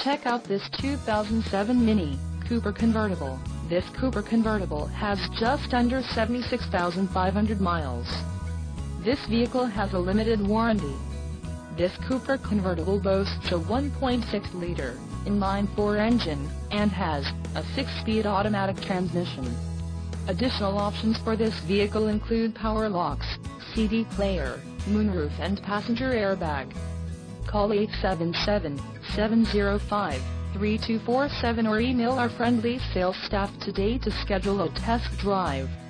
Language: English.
Check out this 2007 Mini Cooper Convertible. This Cooper Convertible has just under 76,500 miles. This vehicle has a limited warranty. This Cooper Convertible boasts a 1.6-liter inline-4 engine, and has a 6-speed automatic transmission. Additional options for this vehicle include power locks, CD player, moonroof and passenger airbag. Call 877-705-3247 or email our friendly sales staff today to schedule a test drive.